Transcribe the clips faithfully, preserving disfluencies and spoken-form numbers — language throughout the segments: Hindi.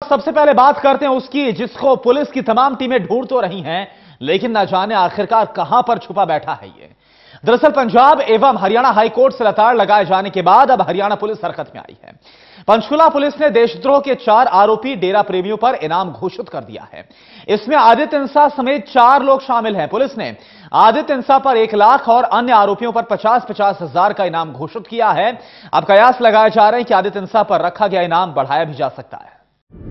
सबसे पहले बात करते हैं उसकी जिसको पुलिस की तमाम टीमें ढूंढ तो रही हैं, लेकिन न जाने आखिरकार कहां पर छुपा बैठा है ये। दरअसल पंजाब एवं हरियाणा हाईकोर्ट से लताड़ लगाए जाने के बाद अब हरियाणा पुलिस हरकत में आई है। पंचकुला पुलिस ने देशद्रोह के चार आरोपी डेरा प्रेमियों पर इनाम घोषित कर दिया है। इसमें आदित्य इंसा समेत चार लोग शामिल हैं। पुलिस ने आदित्य इंसा पर एक लाख और अन्य आरोपियों पर पचास पचास हजार का इनाम घोषित किया है। अब कयास लगाए जा रहे हैं कि आदित्य इंसा पर रखा गया इनाम बढ़ाया भी जा सकता है।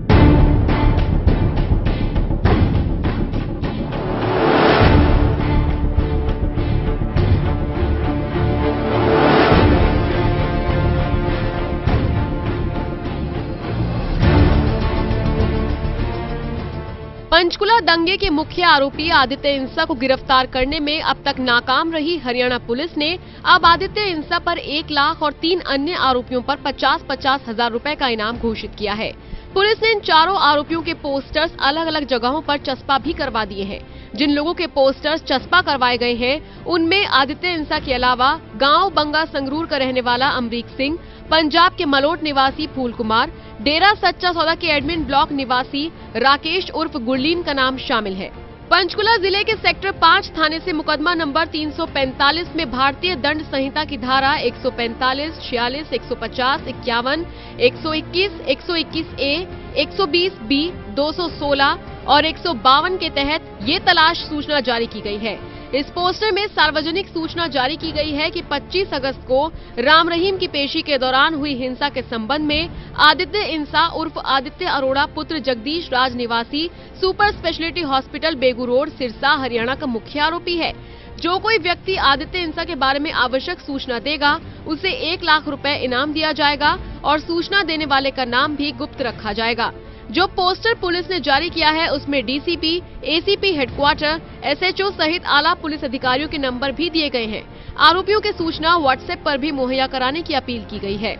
पंचकुला दंगे के मुख्य आरोपी आदित्य इंसा को गिरफ्तार करने में अब तक नाकाम रही हरियाणा पुलिस ने अब आदित्य इंसा पर एक लाख और तीन अन्य आरोपियों पर पचास पचास हजार रुपए का इनाम घोषित किया है। पुलिस ने इन चारों आरोपियों के पोस्टर्स अलग अलग जगहों पर चस्पा भी करवा दिए हैं। जिन लोगों के पोस्टर्स चस्पा करवाए गए हैं उनमें आदित्य इंसा के अलावा गांव बंगा संगरूर का रहने वाला अमरीक सिंह, पंजाब के मलोट निवासी फूल कुमार, डेरा सच्चा सौदा के एडमिन ब्लॉक निवासी राकेश उर्फ गुरलीन का नाम शामिल है। पंचकुला जिले के सेक्टर पाँच थाने से मुकदमा नंबर तीन सौ पैंतालीस में भारतीय दंड संहिता की धारा एक सौ पैंतालीस, छियालीस, एक सौ पचास, इक्यावन, एक सौ इक्कीस, एक सौ इक्कीस ए, एक सौ बीस बी, दो सौ सोलह और एक सौ बावन के तहत ये तलाश सूचना जारी की गई है। इस पोस्टर में सार्वजनिक सूचना जारी की गई है कि पच्चीस अगस्त को राम रहीम की पेशी के दौरान हुई हिंसा के संबंध में आदित्य इंसा उर्फ आदित्य अरोड़ा पुत्र जगदीश राज निवासी super specialty hospital Begu road Sirsa Haryana का मुख्य आरोपी है। जो कोई व्यक्ति आदित्य इंसा के बारे में आवश्यक सूचना देगा उसे एक लाख रुपए इनाम दिया जाएगा और सूचना देने वाले का नाम भी गुप्त रखा जाएगा। जो पोस्टर पुलिस ने जारी किया है उसमें डीसीपी, एसीपी हेडक्वार्टर, एसएचओ सहित आला पुलिस अधिकारियों के नंबर भी दिए गए हैं। आरोपियों की सूचना व्हाट्सएप पर भी मुहैया कराने की अपील की गई है।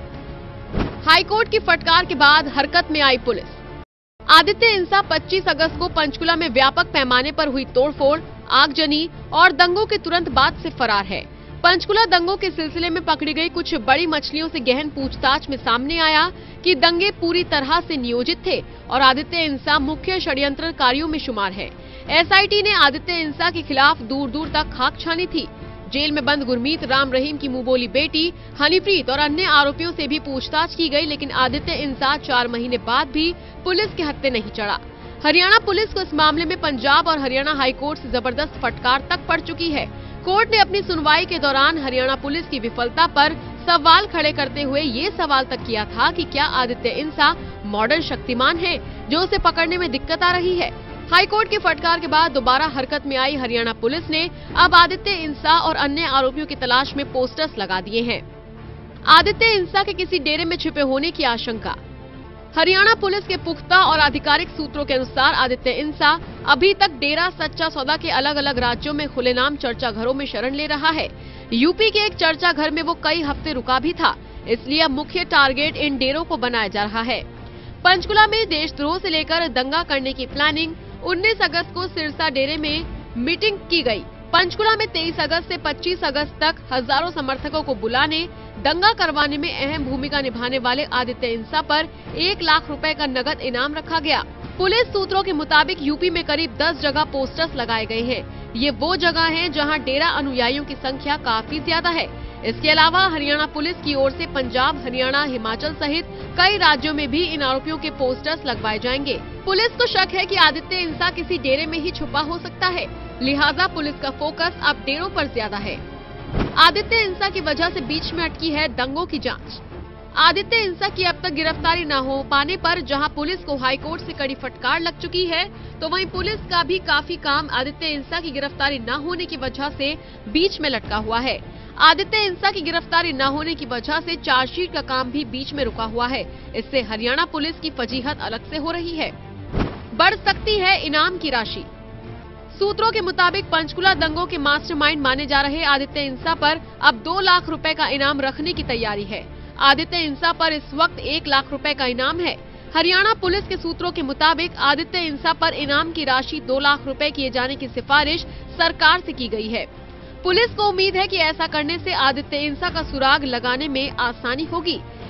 हाईकोर्ट की फटकार के बाद हरकत में आई पुलिस। आदित्य इंसा पच्चीस अगस्त को पंचकुला में व्यापक पैमाने पर हुई तोड़फोड़, आगजनी और दंगों के तुरंत बाद से फरार है। पंचकुला दंगों के सिलसिले में पकड़ी गई कुछ बड़ी मछलियों से गहन पूछताछ में सामने आया कि दंगे पूरी तरह से नियोजित थे और आदित्य इंसा मुख्य षड्यंत्रकारियों में शुमार है। एसआईटी ने आदित्य इंसा के खिलाफ दूर दूर तक खाक छानी थी। जेल में बंद गुरमीत, राम रहीम की मुंहबोली बेटी हनीप्रीत और अन्य आरोपियों से भी पूछताछ की गई, लेकिन आदित्य इंसा चार महीने बाद भी पुलिस के हत्थे नहीं चढ़ा। हरियाणा पुलिस को इस मामले में पंजाब और हरियाणा हाईकोर्ट से जबरदस्त फटकार तक पड़ चुकी है। कोर्ट ने अपनी सुनवाई के दौरान हरियाणा पुलिस की विफलता पर सवाल खड़े करते हुए ये सवाल तक किया था कि क्या आदित्य इंसा मॉडर्न शक्तिमान है जो उसे पकड़ने में दिक्कत आ रही है। हाईकोर्ट की फटकार के बाद दोबारा हरकत में आई हरियाणा पुलिस ने अब आदित्य इंसा और अन्य आरोपियों की तलाश में पोस्टर्स लगा दिए हैं। आदित्य इंसा के किसी डेरे में छिपे होने की आशंका। हरियाणा पुलिस के पुख्ता और आधिकारिक सूत्रों के अनुसार आदित्य इंसा अभी तक डेरा सच्चा सौदा के अलग अलग राज्यों में खुलेआम चर्चा घरों में शरण ले रहा है। यूपी के एक चर्चा घर में वो कई हफ्ते रुका भी था, इसलिए अब मुख्य टारगेट इन डेरों को बनाया जा रहा है। पंचकुला में देशद्रोह से लेकर दंगा करने की प्लानिंग। उन्नीस अगस्त को सिरसा डेरे में मीटिंग की गई। पंचकुला में तेईस अगस्त से पच्चीस अगस्त तक हजारों समर्थकों को बुलाने, दंगा करवाने में अहम भूमिका निभाने वाले आदित्य इंसा पर एक लाख रुपए का नगद इनाम रखा गया। पुलिस सूत्रों के मुताबिक यूपी में करीब दस जगह पोस्टर्स लगाए गए हैं। ये वो जगह हैं जहां डेरा अनुयायियों की संख्या काफी ज्यादा है। इसके अलावा हरियाणा पुलिस की ओर से पंजाब, हरियाणा, हिमाचल सहित कई राज्यों में भी इन आरोपियों के पोस्टर्स लगवाए जाएंगे। पुलिस को शक है कि आदित्य इंसा किसी डेरे में ही छुपा हो सकता है, लिहाजा पुलिस का फोकस अब डेरों पर ज्यादा है। आदित्य इंसा की वजह से बीच में अटकी है दंगों की जांच। आदित्य इंसा की अब तक गिरफ्तारी न हो पाने पर जहां पुलिस को हाईकोर्ट से कड़ी फटकार लग चुकी है, तो वहीं पुलिस का भी काफी काम आदित्य इंसा की गिरफ्तारी न होने की वजह से बीच में लटका हुआ है। आदित्य इंसा की गिरफ्तारी न होने की वजह से चार्जशीट का काम भी बीच में रुका हुआ है। इससे हरियाणा पुलिस की फजीहत अलग से हो रही है। बढ़ सकती है इनाम की राशि। सूत्रों के मुताबिक पंचकुला दंगों के मास्टरमाइंड माने जा रहे आदित्य इंसा पर अब दो लाख रुपए का इनाम रखने की तैयारी है। आदित्य इंसा पर इस वक्त एक लाख रुपए का इनाम है। हरियाणा पुलिस के सूत्रों के मुताबिक आदित्य इंसा पर इनाम की राशि दो लाख रुपए किए जाने की सिफारिश सरकार से की गई है। पुलिस को उम्मीद है कि ऐसा करने से आदित्य इंसा का सुराग लगाने में आसानी होगी।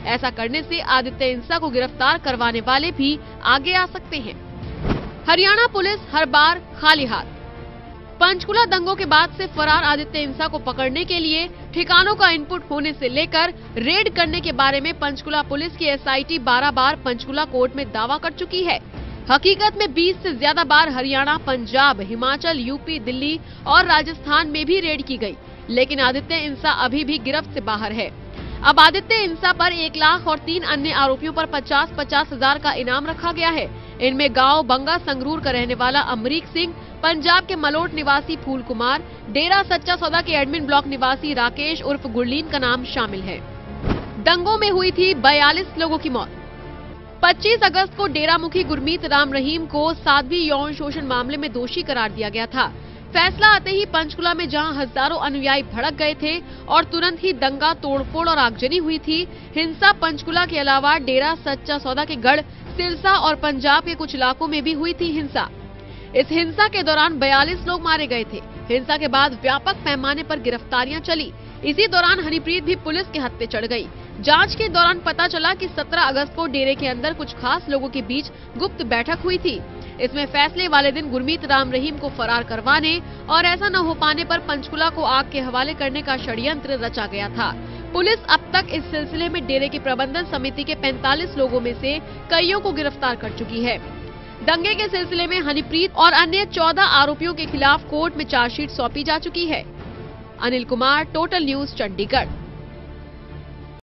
ऐसा करने से आदित्य इंसा को गिरफ्तार करवाने वाले भी आगे आ सकते हैं। हरियाणा पुलिस हर बार खाली हाथ। पंचकुला दंगों के बाद से फरार आदित्य इंसा को पकड़ने के लिए ठिकानों का इनपुट होने से लेकर रेड करने के बारे में पंचकुला पुलिस की एसआईटी बारह बार पंचकुला कोर्ट में दावा कर चुकी है। हकीकत में बीस से ज्यादा बार हरियाणा, पंजाब, हिमाचल, यूपी, दिल्ली और राजस्थान में भी रेड की गई, लेकिन आदित्य इंसा अभी भी गिरफ्त से बाहर है। अब आदित्य इंसा पर एक लाख और तीन अन्य आरोपियों पर पचास पचास हजार का इनाम रखा गया है। इनमें गांव बंगा संगरूर का रहने वाला अमरीक सिंह, पंजाब के मलोट निवासी फूल कुमार, डेरा सच्चा सौदा के एडमिन ब्लॉक निवासी राकेश उर्फ गुरलीन का नाम शामिल है। दंगों में हुई थी बयालीस लोगों की मौत। पच्चीस अगस्त को डेरा मुखी गुरमीत राम रहीम को साध्वी यौन शोषण मामले में दोषी करार दिया गया था। फैसला आते ही पंचकुला में जहां हजारों अनुयायी भड़क गए थे और तुरंत ही दंगा, तोड़फोड़ और आगजनी हुई थी, हिंसा पंचकुला के अलावा डेरा सच्चा सौदा के गढ़, सिरसा और पंजाब के कुछ इलाकों में भी हुई थी हिंसा। इस हिंसा के दौरान बयालीस लोग मारे गए थे। हिंसा के बाद व्यापक पैमाने पर गिरफ्तारियां चली। इसी दौरान हनीप्रीत भी पुलिस के हत्थे चढ़ गई। जांच के दौरान पता चला कि सत्रह अगस्त को डेरे के अंदर कुछ खास लोगों के बीच गुप्त बैठक हुई थी। इसमें फैसले वाले दिन गुरमीत राम रहीम को फरार करवाने और ऐसा न हो पाने पर पंचकुला को आग के हवाले करने का षड्यंत्र रचा गया था। पुलिस अब तक इस सिलसिले में डेरे की प्रबंधन समिति के पैंतालीस लोगों में से कईयों को गिरफ्तार कर चुकी है। दंगे के सिलसिले में हनीप्रीत और अन्य चौदह आरोपियों के खिलाफ कोर्ट में चार्जशीट सौंपी जा चुकी है। Anil Kumar, total news, Chandigarh.